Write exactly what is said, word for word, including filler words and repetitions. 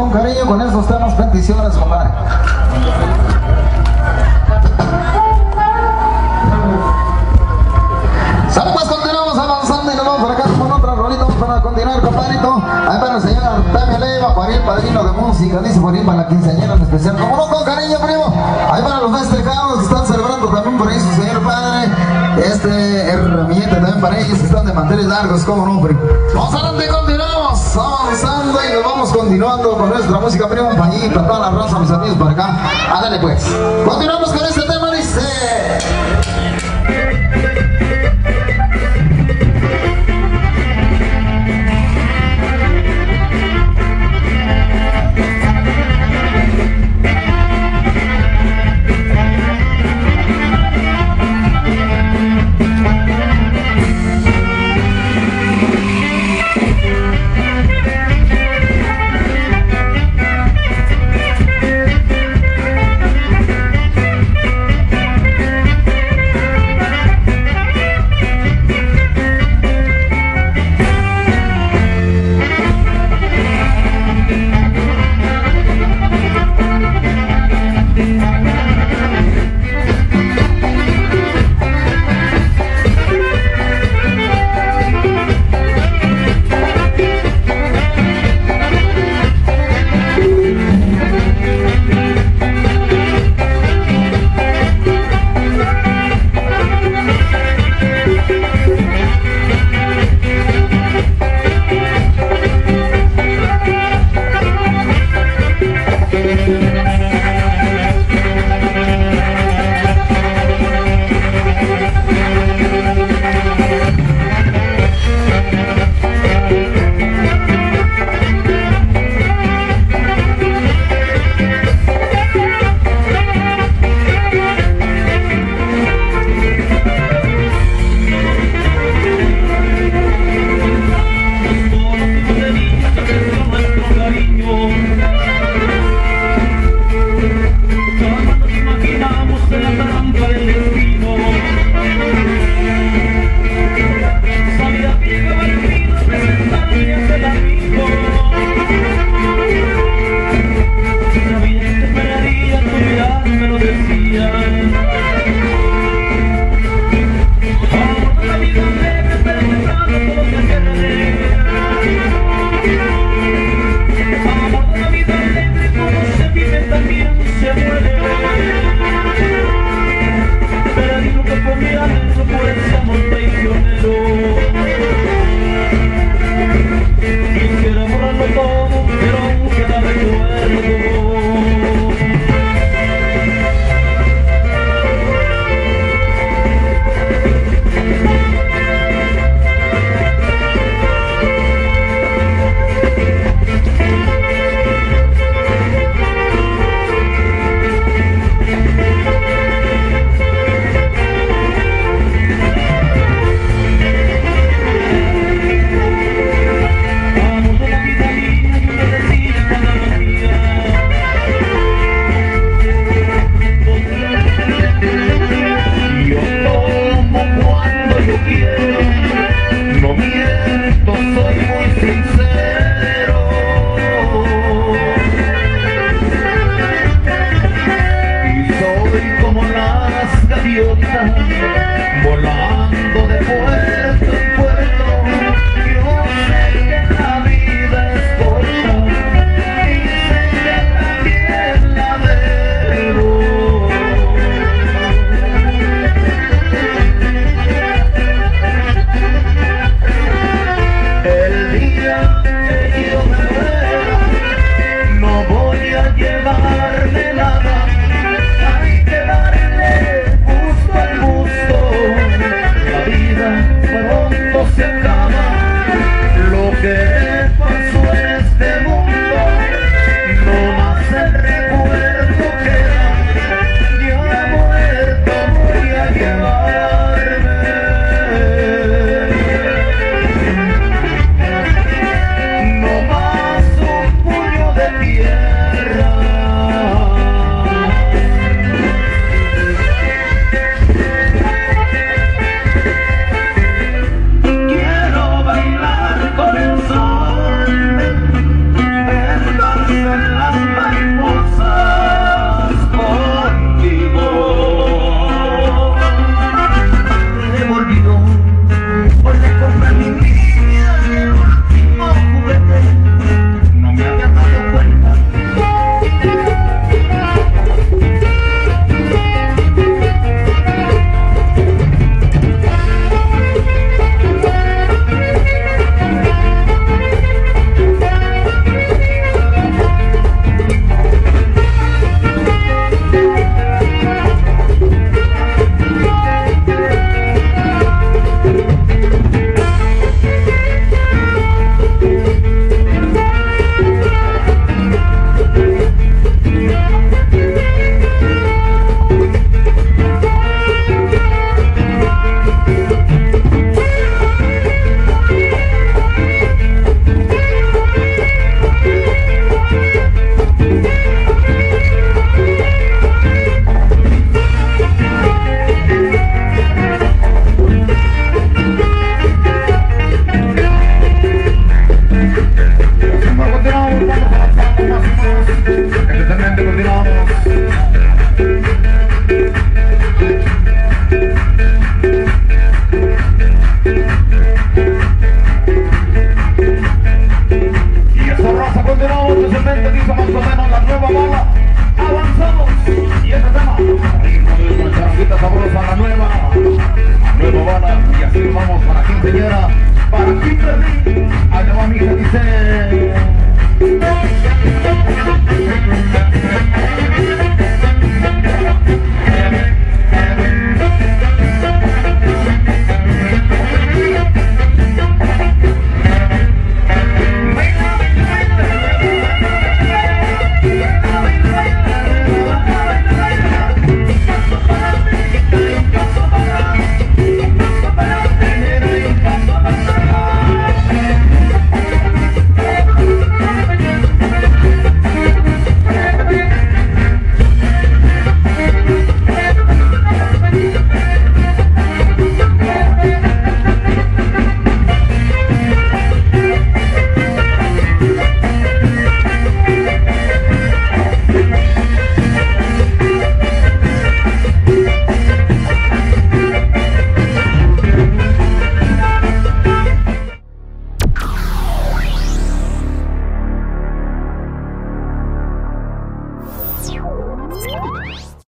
con cariño con estos temas, bendiciones, compadre. Sale, pues continuamos avanzando y nos vamos por acá con otra rolita. Vamos para continuar, compadrito. Ahí para el señor Artemio Leiva, para el padrino de música, dice por ahí para la quinceañera en especial. Como no, con cariño, primo. Ahí para los festejados que están celebrando también por ahí su señor padre. Este herramienta también para ellos que están de manteles largos, como no, primo. Vamos adelante, continuamos avanzando y nos vamos continuando con nuestra música, primo, para allí, para toda la raza, mis amigos, para acá. Ándale pues. Continuamos con este tema, dice.